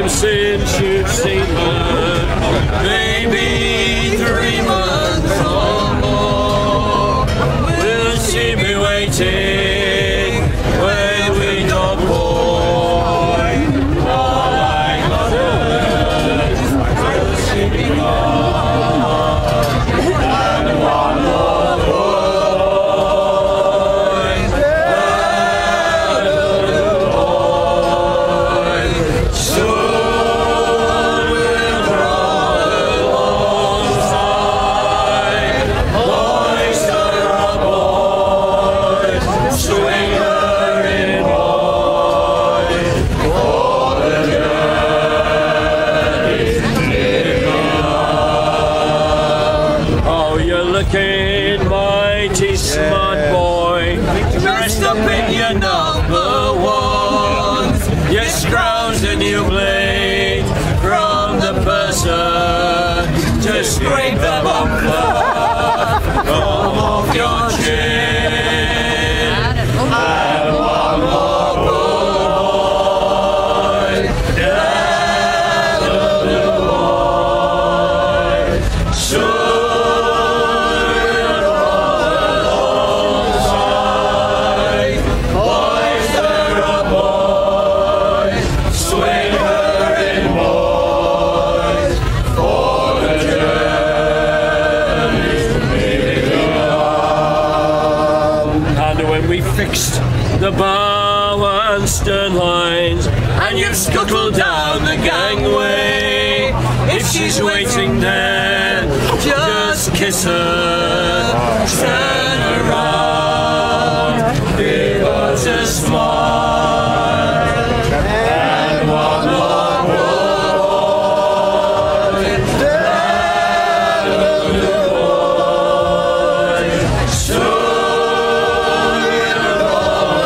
time since you've seen her. Maybe 3 months or more. Will she be waiting when we don't boy? All I got her. Will she be gone? And one more boy. And another boy. Soon we'll draw alongside. Boys are boys. Swing her in boys. For the journey's begun. Oh, you're looking mighty smart, boy. Dressed up in your number ones. Your scrounge a new blade from the person to scrape the bumper from off your chin. And one more boy, and another boy. Soon we'll draw alongside. Boys are a boy. Swing her in boys. For the journey's begun. And when we fixed the bow and stern lines, and you've scuttled down the gangway, if she's waiting there, just kiss her. Turn around, give us a smile, and one more boy, and another boy. Soon we'll draw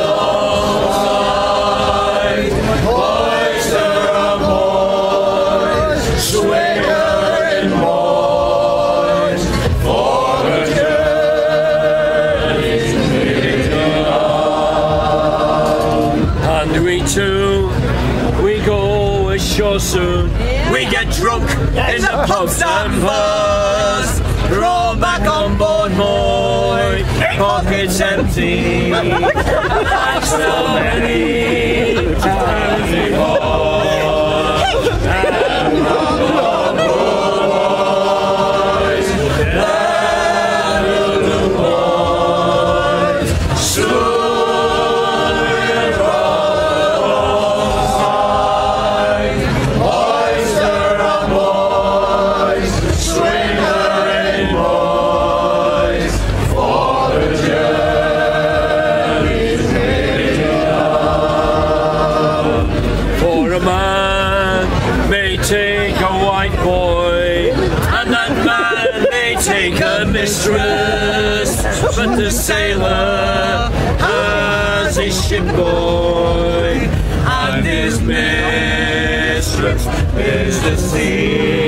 alongside. Boys are boys. Swing her in boys. For the journey's begun. And we too, we go ashore soon. We get drunk in the pubs and bars. Roll back on board, boy. Pockets empty. And so many times before. And one more boys. And another boys. Soon we'll draw alongside. Boys are boys. Swing her in boys. For the journey's begun. For a man may take a white boy, and that man may take a mistress, but the sailor has his ship boy, and his mistress is the sea.